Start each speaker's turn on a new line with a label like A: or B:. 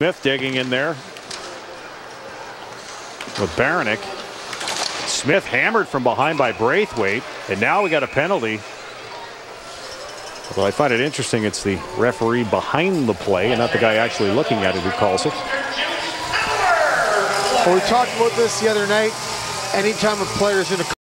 A: Smith digging in there with Baranek. Smith hammered from behind by Braithwaite, and now we got a penalty. Although I find it interesting, it's the referee behind the play and not the guy actually looking at it who calls it.
B: Well, we talked about this the other night. Anytime a player's in a